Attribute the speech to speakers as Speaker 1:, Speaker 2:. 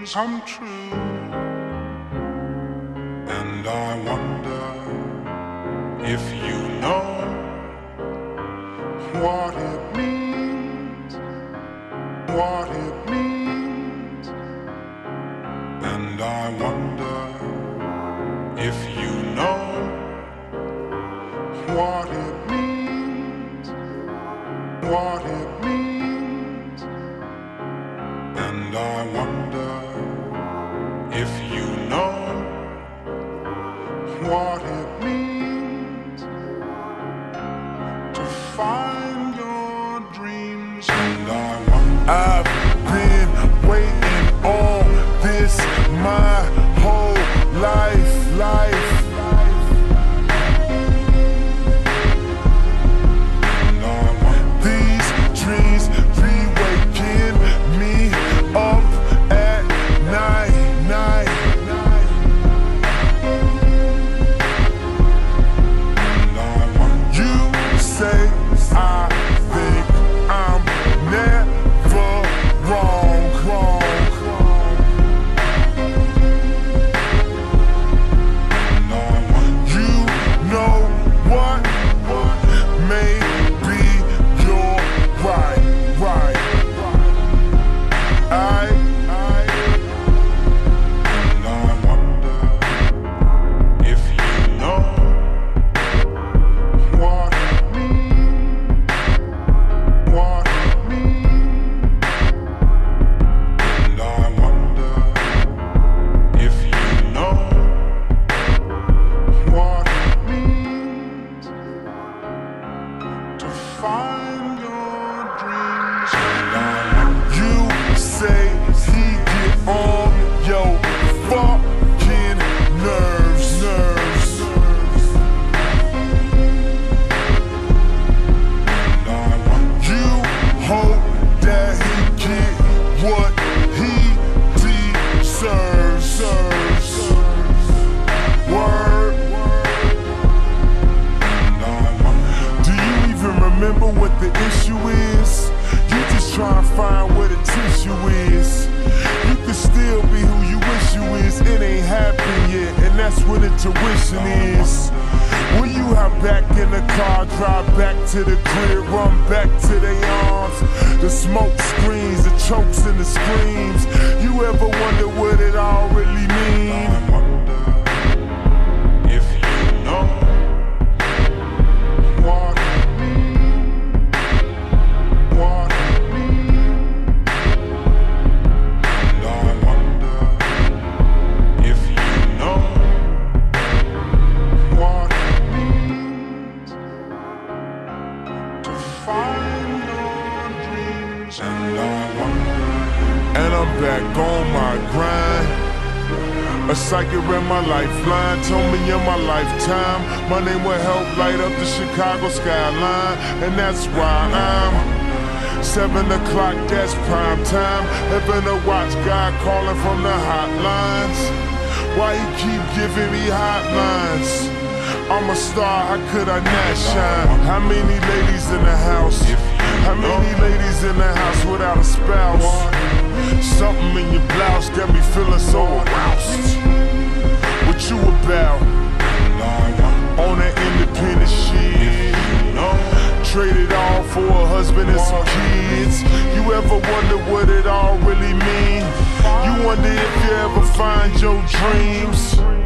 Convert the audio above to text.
Speaker 1: dreams come true, and I wonder if you know what it means, what it means. And I wonder if you know what it means, what it means. And I wonder if you know what it means to find your dreams. And I wonder,
Speaker 2: I've been waiting on this my whole life. These dreams be waking me up at night. You say I think I'm never wrong. You know what? Maybe you're right.
Speaker 1: and I wonder if you know what it means, what it means. And I wonder if you know what it means to find your dreams. And I wonder,
Speaker 2: You say he get on your fucking nerves.
Speaker 1: and I wonder,
Speaker 2: You hope that he get what he deserves. Word.
Speaker 1: and I wonder,
Speaker 2: Do you even remember what the issue is? You just try and find where the tissue is. You can still be who you wish you is. It ain't happened yet, and that's where the tuition is. Will you hop back in the car, drive back to the crib, run back to their arms? The smoke screens, the chokes and the screams. You ever wonder what it all really mean?
Speaker 1: I wonder if you know what it means, what it means. And I wonder if you know what it means to find your dreams. And I wonder,
Speaker 2: And I'm back on my grind. A psychic ran my lifeline, told me in my lifetime my name will help light up the Chicago skyline. And that's why I'm 7 o'clock, that's prime time. Heaven to watch God calling from the hotlines. Why he keep giving me hotlines? I'm a star, how could I not shine? How many ladies in the house? How many ladies in the house without a spouse? Something in your blouse got me feeling so aroused. What you about?
Speaker 1: and I wonder,
Speaker 2: On that independent shit. Traded all for a husband and some kids. You ever wonder what it all really mean? You wonder if you ever find your dreams.